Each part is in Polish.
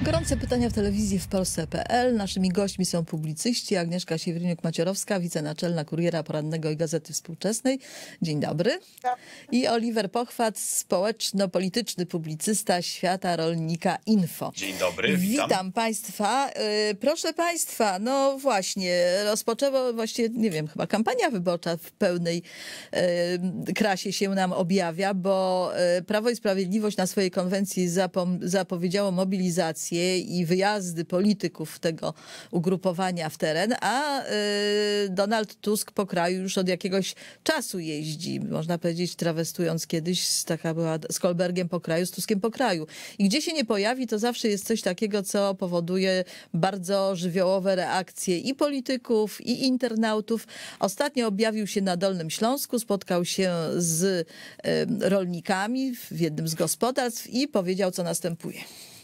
Gorące pytania w telewizji w Polsce.pl. Naszymi gośćmi są publicyści Agnieszka Siewryniuk-Macierowska, wicenaczelna Kuriera Porannego i Gazety Współczesnej. Dzień dobry. I Oliver Pochwat, społeczno-polityczny publicysta Świata Rolnika Info. Dzień dobry, Witam Państwa. Proszę Państwa, no właśnie, rozpoczęła właściwie, nie wiem, chyba kampania wyborcza w pełnej krasie się nam objawia, bo Prawo i Sprawiedliwość na swojej konwencji zapowiedziało mobilizację i wyjazdy polityków tego ugrupowania w teren, a Donald Tusk po kraju już od jakiegoś czasu jeździ, można powiedzieć, trawestując kiedyś, taka była z Kolbergiem po kraju, z Tuskiem po kraju. I gdzie się nie pojawi, to zawsze jest coś takiego, co powoduje bardzo żywiołowe reakcje i polityków, i internautów. Ostatnio objawił się na Dolnym Śląsku, spotkał się z rolnikami w jednym z gospodarstw i powiedział, co następuje.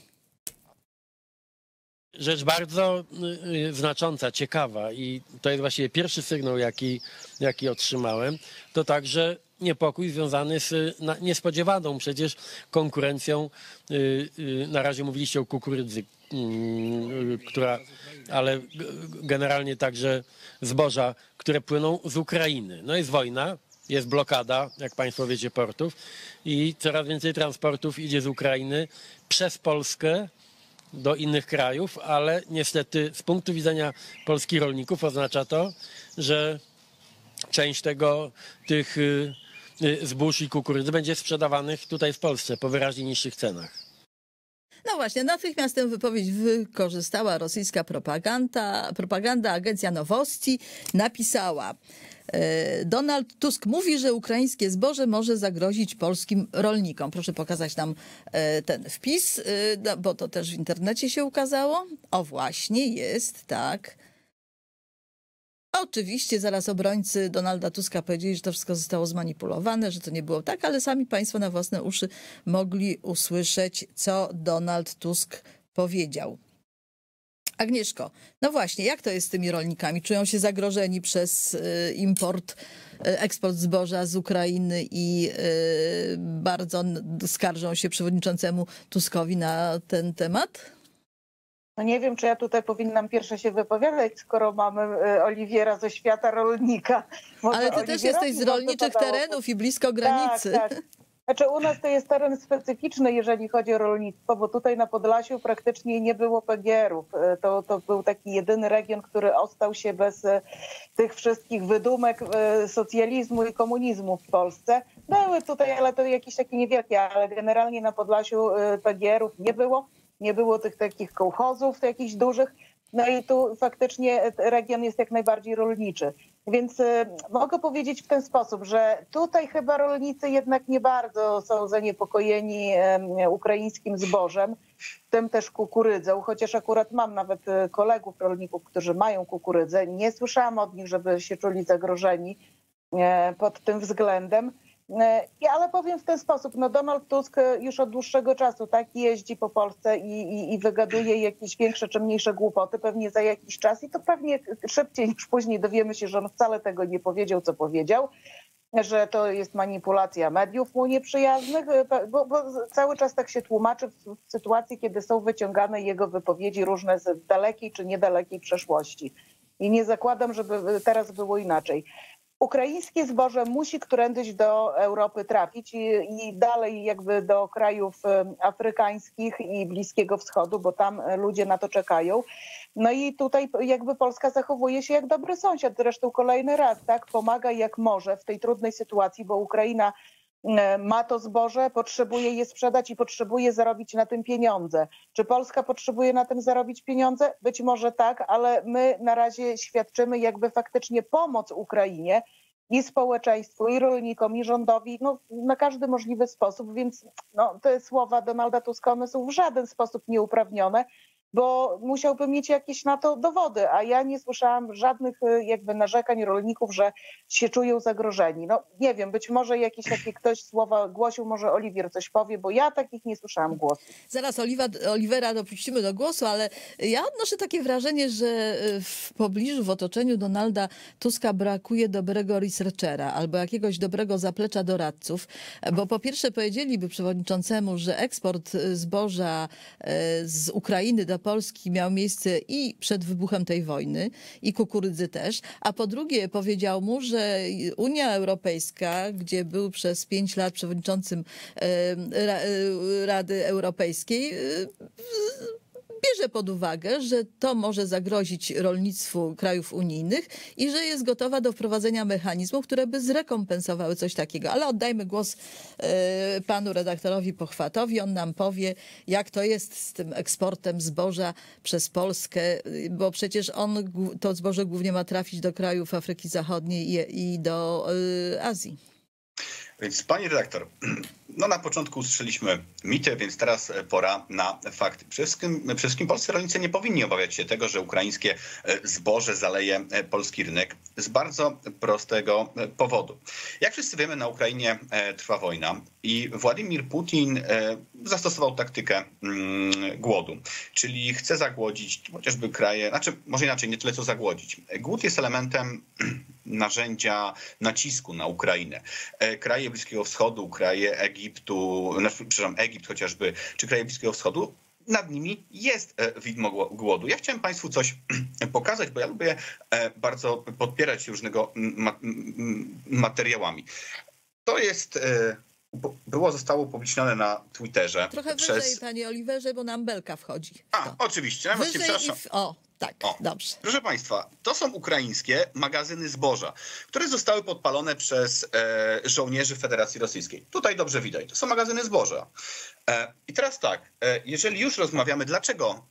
Rzecz bardzo znacząca, ciekawa i to jest właściwie pierwszy sygnał, jaki otrzymałem, to także niepokój związany z niespodziewaną przecież konkurencją. Na razie mówiliście o kukurydzy, ale generalnie także zboża, które płyną z Ukrainy. No jest wojna, jest blokada, jak Państwo wiecie, portów i coraz więcej transportów idzie z Ukrainy przez Polskę do innych krajów, ale niestety z punktu widzenia polskich rolników oznacza to, że część tych zbóż i kukurydzy będzie sprzedawanych tutaj w Polsce po wyraźnie niższych cenach. No właśnie, natychmiast tę wypowiedź wykorzystała rosyjska propaganda. Agencja Nowosti napisała: Donald Tusk mówi, że ukraińskie zboże może zagrozić polskim rolnikom. Proszę pokazać nam ten wpis, bo to też w internecie się ukazało. O właśnie, jest, tak. Oczywiście zaraz obrońcy Donalda Tuska powiedzieli, że to wszystko zostało zmanipulowane, że to nie było tak, ale sami Państwo na własne uszy mogli usłyszeć, co Donald Tusk powiedział. Agnieszko, no właśnie, jak to jest z tymi rolnikami? Czują się zagrożeni przez eksport zboża z Ukrainy i bardzo skarżą się przewodniczącemu Tuskowi na ten temat? No nie wiem, czy ja tutaj powinnam pierwsza się wypowiadać, skoro mamy Oliwiera ze świata rolnika. Może ale ty też jesteś z rolniczych terenów i blisko granicy. Tak, tak. Znaczy u nas to jest teren specyficzny, jeżeli chodzi o rolnictwo, bo tutaj na Podlasiu praktycznie nie było PGR-ów. To był taki jedyny region, który ostał się bez tych wszystkich wydumek socjalizmu i komunizmu w Polsce. Były tutaj, ale to jakieś takie niewielkie, ale generalnie na Podlasiu PGR-ów nie było. Nie było tych takich kołchozów jakichś dużych. No i tu faktycznie region jest jak najbardziej rolniczy. Więc mogę powiedzieć w ten sposób, że tutaj chyba rolnicy jednak nie bardzo są zaniepokojeni ukraińskim zbożem, w tym też kukurydzą, chociaż akurat mam nawet kolegów rolników, którzy mają kukurydzę. Nie słyszałam od nich, żeby się czuli zagrożeni pod tym względem. Ale powiem w ten sposób, no Donald Tusk już od dłuższego czasu tak jeździ po Polsce i wygaduje jakieś większe czy mniejsze głupoty, pewnie za jakiś czas i to pewnie szybciej niż później dowiemy się, że on wcale tego nie powiedział, co powiedział, że to jest manipulacja mediów mu nieprzyjaznych, bo cały czas tak się tłumaczy w sytuacji, kiedy są wyciągane jego wypowiedzi różne z dalekiej czy niedalekiej przeszłości. I nie zakładam, żeby teraz było inaczej. Ukraińskie zboże musi którędyś do Europy trafić i dalej jakby do krajów afrykańskich i Bliskiego Wschodu, bo tam ludzie na to czekają. No i tutaj jakby Polska zachowuje się jak dobry sąsiad. Zresztą kolejny raz, tak, pomaga jak może w tej trudnej sytuacji, bo Ukraina ma to zboże, potrzebuje je sprzedać i potrzebuje zarobić na tym pieniądze. Czy Polska potrzebuje na tym zarobić pieniądze? Być może tak, ale my na razie świadczymy jakby faktycznie pomoc Ukrainie i społeczeństwu, i rolnikom, i rządowi, no, na każdy możliwy sposób, więc no, te słowa Donalda Tuska, one są w żaden sposób nieuprawnione. bo musiałby mieć jakieś na to dowody, a ja nie słyszałam żadnych jakby narzekań rolników, że się czują zagrożeni. No nie wiem, być może jakieś takie ktoś słowa głosił, może Oliwier coś powie, bo ja takich nie słyszałam głosów. Zaraz Olivera dopuścimy do głosu, ale ja odnoszę takie wrażenie, że w pobliżu, w otoczeniu Donalda Tuska brakuje dobrego researchera albo jakiegoś dobrego zaplecza doradców, bo po pierwsze powiedzieliby przewodniczącemu, że eksport zboża z Ukrainy do Polski miał miejsce i przed wybuchem tej wojny, i kukurydzy też, a po drugie powiedział mu, że Unia Europejska, gdzie był przez 5 lat przewodniczącym Rady Europejskiej, bierze pod uwagę, że to może zagrozić rolnictwu krajów unijnych i że jest gotowa do wprowadzenia mechanizmów, które by zrekompensowały coś takiego. Ale oddajmy głos panu redaktorowi Pochwatowi. On nam powie, jak to jest z tym eksportem zboża przez Polskę, bo przecież to zboże głównie ma trafić do krajów Afryki Zachodniej i do Azji. Więc pani redaktor, no na początku usłyszeliśmy mity, więc teraz pora na fakty. Przede wszystkim polscy rolnicy nie powinni obawiać się tego, że ukraińskie zboże zaleje polski rynek z bardzo prostego powodu. Jak wszyscy wiemy, na Ukrainie trwa wojna i Władimir Putin zastosował taktykę głodu, czyli chce zagłodzić chociażby kraje, znaczy może inaczej, nie tyle co zagłodzić. Głód jest elementem narzędzia nacisku na Ukrainę. Kraje Bliskiego Wschodu, kraje Egiptu, przepraszam, Egipt chociażby, czy kraje Bliskiego Wschodu, nad nimi jest widmo głodu. Ja chciałem państwu coś pokazać, bo ja lubię bardzo podpierać się różnego materiałami. To jest... Zostało upublicznione na Twitterze. Trochę wyżej, panie Oliwerze, bo nam belka wchodzi. Oczywiście. Ja wyżej tak, dobrze. Proszę państwa, to są ukraińskie magazyny zboża, które zostały podpalone przez żołnierzy Federacji Rosyjskiej. Tutaj dobrze widać, to są magazyny zboża. I teraz tak, jeżeli już rozmawiamy, dlaczego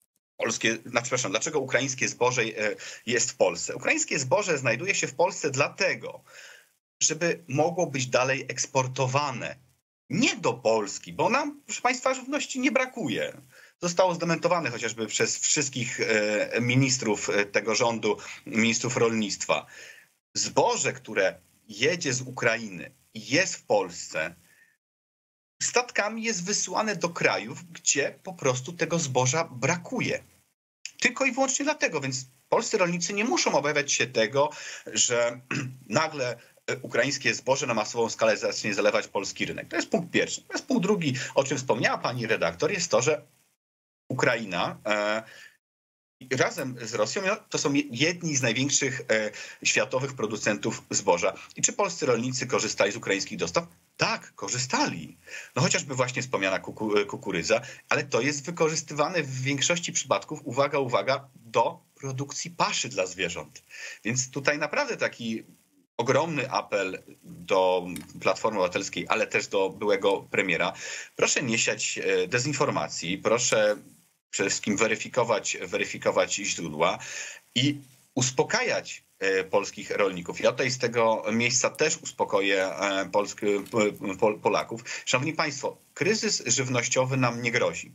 ukraińskie zboże jest w Polsce. Ukraińskie zboże znajduje się w Polsce dlatego, żeby mogło być dalej eksportowane. Nie do Polski, bo nam, proszę państwa, żywności nie brakuje. Zostało zdementowane chociażby przez wszystkich ministrów tego rządu, ministrów rolnictwa. Zboże, które jedzie z Ukrainy i jest w Polsce, statkami jest wysyłane do krajów, gdzie po prostu tego zboża brakuje. Tylko i wyłącznie dlatego, więc polscy rolnicy nie muszą obawiać się tego, że nagle ukraińskie zboże na masową skalę zacznie zalewać polski rynek. To jest punkt pierwszy. To jest punkt drugi, o czym wspomniała pani redaktor, jest to, że Ukraina razem z Rosją to są jedni z największych światowych producentów zboża. I czy polscy rolnicy korzystali z ukraińskich dostaw? Tak, korzystali. No chociażby właśnie wspomniana kukurydza, ale to jest wykorzystywane w większości przypadków, uwaga, do produkcji paszy dla zwierząt. Więc tutaj naprawdę taki ogromny apel do Platformy Obywatelskiej, ale też do byłego premiera. Proszę nie siać dezinformacji, proszę przede wszystkim weryfikować źródła i uspokajać polskich rolników. Ja tutaj z tego miejsca też uspokoję Polaków. Szanowni Państwo, kryzys żywnościowy nam nie grozi.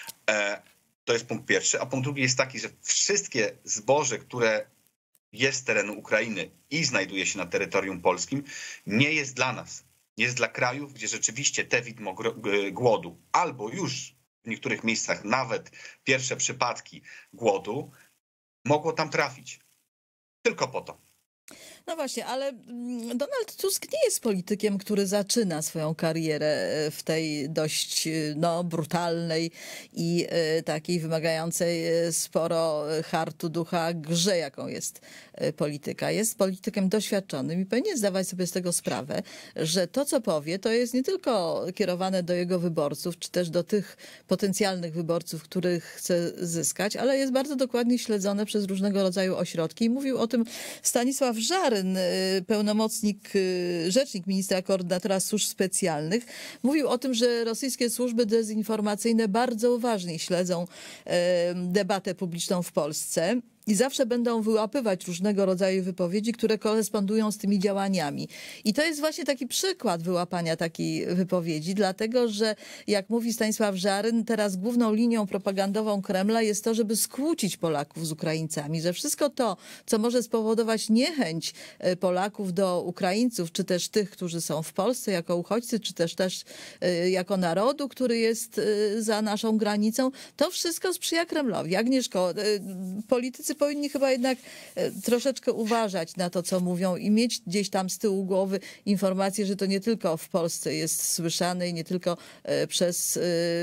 To jest punkt pierwszy. A punkt drugi jest taki, że wszystkie zboże, które jest z terenu Ukrainy i znajduje się na terytorium polskim, nie jest dla nas. Jest dla krajów, gdzie rzeczywiście te widmo głodu albo już w niektórych miejscach nawet pierwsze przypadki głodu mogło tam trafić. Tylko po to. No właśnie, ale Donald Tusk nie jest politykiem, który zaczyna swoją karierę w tej dość brutalnej i takiej wymagającej sporo hartu ducha grze, jaką jest polityka. Jest politykiem doświadczonym i powinien zdawać sobie z tego sprawę, że to, co powie, to jest nie tylko kierowane do jego wyborców, czy też do tych potencjalnych wyborców, których chce zyskać, ale jest bardzo dokładnie śledzone przez różnego rodzaju ośrodki. I mówił o tym Stanisław Żaryn, pełnomocnik, rzecznik ministra koordynatora służb specjalnych. Mówił o tym, że rosyjskie służby dezinformacyjne bardzo uważnie śledzą debatę publiczną w Polsce. I zawsze będą wyłapywać różnego rodzaju wypowiedzi, które korespondują z tymi działaniami. I to jest właśnie taki przykład wyłapania takiej wypowiedzi, dlatego że, jak mówi Stanisław Żaryn, teraz główną linią propagandową Kremla jest to, żeby skłócić Polaków z Ukraińcami, że wszystko to, co może spowodować niechęć Polaków do Ukraińców, czy też tych, którzy są w Polsce jako uchodźcy, czy też jako narodu, który jest za naszą granicą, to wszystko sprzyja Kremlowi. Agnieszko, politycy powinni chyba jednak troszeczkę uważać na to, co mówią i mieć gdzieś tam z tyłu głowy informację, że to nie tylko w Polsce jest słyszane i nie tylko przez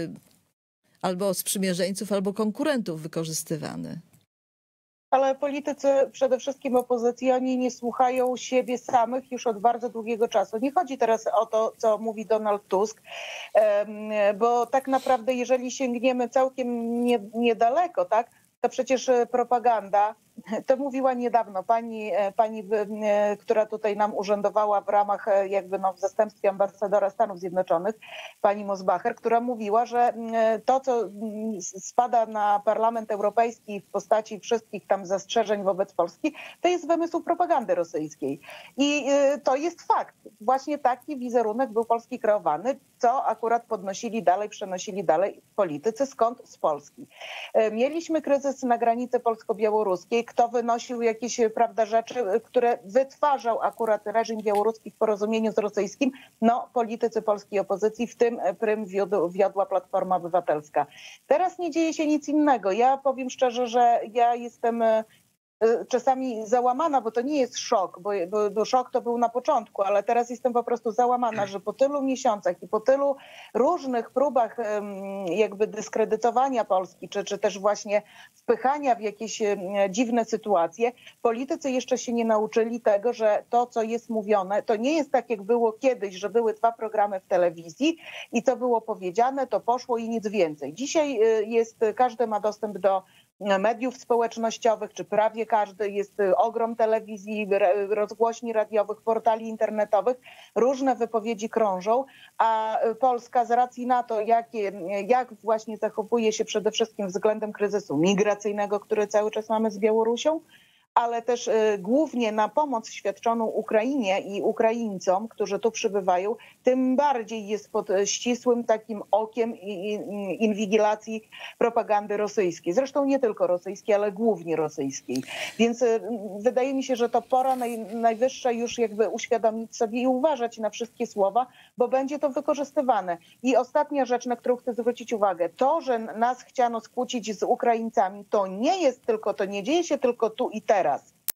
albo sprzymierzeńców, albo konkurentów wykorzystywane. Ale politycy, przede wszystkim opozycji, oni nie słuchają siebie samych już od bardzo długiego czasu. Nie chodzi teraz o to, co mówi Donald Tusk, bo tak naprawdę, jeżeli sięgniemy całkiem niedaleko, tak, to przecież propaganda, to mówiła niedawno pani, która tutaj nam urzędowała w ramach jakby w zastępstwie ambasadora Stanów Zjednoczonych, pani Mosbacher, która mówiła, że to, co spada na Parlament Europejski w postaci wszystkich tam zastrzeżeń wobec Polski, to jest wymysł propagandy rosyjskiej. I to jest fakt. Właśnie taki wizerunek był Polski kreowany, co akurat przenosili dalej politycy. Skąd? Z Polski. Mieliśmy kryzys na granicy polsko-białoruskiej. Kto wynosił jakieś, rzeczy, które wytwarzał akurat reżim białoruski w porozumieniu z rosyjskim? No, politycy polskiej opozycji, w tym prym wiodła Platforma Obywatelska. Teraz nie dzieje się nic innego. Ja powiem szczerze, że ja jestem czasami załamana, bo to nie jest szok, bo szok to był na początku, ale teraz jestem po prostu załamana, że po tylu miesiącach i po tylu różnych próbach jakby dyskredytowania Polski, czy też właśnie wpychania w jakieś dziwne sytuacje, politycy jeszcze się nie nauczyli tego, że to, co jest mówione, to nie jest tak, jak było kiedyś, że były 2 programy w telewizji i to było powiedziane, to poszło i nic więcej. Dzisiaj każdy ma dostęp do mediów społecznościowych, czy prawie każdy, jest ogrom telewizji, rozgłośni radiowych, portali internetowych, różne wypowiedzi krążą, a Polska z racji na to, jak właśnie zachowuje się przede wszystkim względem kryzysu migracyjnego, który cały czas mamy z Białorusią, ale też głównie na pomoc świadczoną Ukrainie i Ukraińcom, którzy tu przybywają, tym bardziej jest pod ścisłym takim okiem inwigilacji propagandy rosyjskiej. Zresztą nie tylko rosyjskiej, ale głównie rosyjskiej. Więc wydaje mi się, że to pora najwyższa już jakby uświadomić sobie i uważać na wszystkie słowa, bo będzie to wykorzystywane. I ostatnia rzecz, na którą chcę zwrócić uwagę. To, że nas chciano skłócić z Ukraińcami, to nie dzieje się tylko tu i teraz.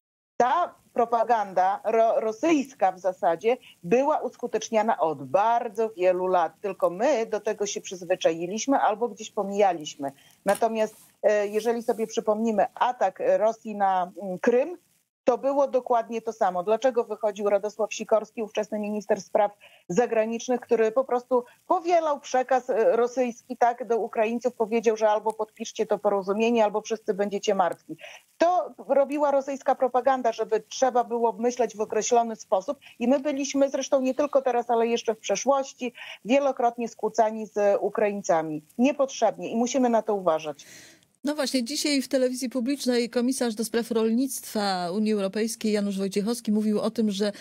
Ta propaganda rosyjska w zasadzie była uskuteczniana od bardzo wielu lat, tylko my do tego się przyzwyczailiśmy albo gdzieś pomijaliśmy. Natomiast jeżeli sobie przypomnimy atak Rosji na Krym, to było dokładnie to samo. Dlaczego wychodził Radosław Sikorski, ówczesny minister spraw zagranicznych, który po prostu powielał przekaz rosyjski do Ukraińców, powiedział, że albo podpiszcie to porozumienie, albo wszyscy będziecie martwi. To robiła rosyjska propaganda, żeby trzeba było myśleć w określony sposób i my byliśmy zresztą nie tylko teraz, ale jeszcze w przeszłości wielokrotnie skłócani z Ukraińcami. Niepotrzebnie i musimy na to uważać. No właśnie, dzisiaj w telewizji publicznej komisarz do spraw rolnictwa Unii Europejskiej Janusz Wojciechowski mówił o tym, że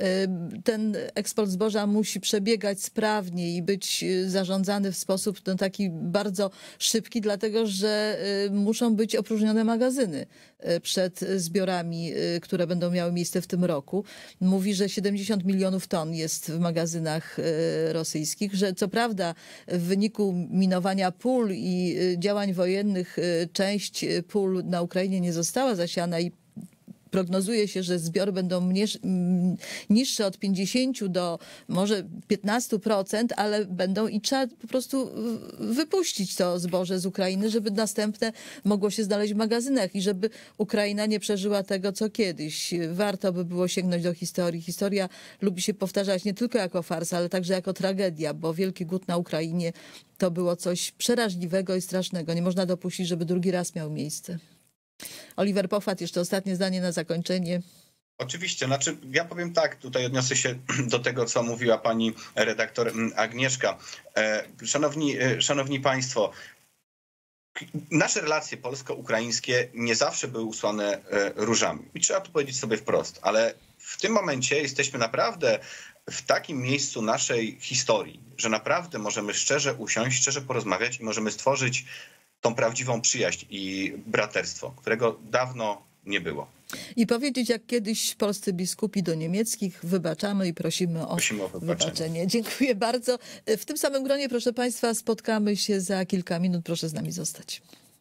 ten eksport zboża musi przebiegać sprawnie i być zarządzany w sposób taki bardzo szybki, dlatego że muszą być opróżnione magazyny przed zbiorami, które będą miały miejsce w tym roku. Mówi, że 70 milionów ton jest w magazynach rosyjskich, że co prawda w wyniku minowania pól i działań wojennych część pól na Ukrainie nie została zasiana i prognozuje się, że zbiory będą niższe od 50 do może 15%, ale będą i trzeba po prostu wypuścić to zboże z Ukrainy, żeby następne mogło się znaleźć w magazynach i żeby Ukraina nie przeżyła tego, co kiedyś. Warto by było sięgnąć do historii. Historia lubi się powtarzać nie tylko jako farsa, ale także jako tragedia, bo wielki głód na Ukrainie to było coś przeraźliwego i strasznego. Nie można dopuścić, żeby drugi raz miał miejsce. Oliver Pofat, jeszcze ostatnie zdanie na zakończenie. Oczywiście, ja powiem tak, tutaj odniosę się do tego, co mówiła pani redaktor Agnieszka. Szanowni Państwo, nasze relacje polsko-ukraińskie nie zawsze były usłane różami. I trzeba to powiedzieć sobie wprost, ale w tym momencie jesteśmy naprawdę w takim miejscu naszej historii, że naprawdę możemy szczerze usiąść, szczerze porozmawiać i możemy stworzyć tą prawdziwą przyjaźń i braterstwo, którego dawno nie było. I powiedzieć, jak kiedyś polscy biskupi do niemieckich, wybaczamy i prosimy o wybaczenie. Dziękuję bardzo. W tym samym gronie, proszę Państwa, spotkamy się za kilka minut. Proszę z nami zostać.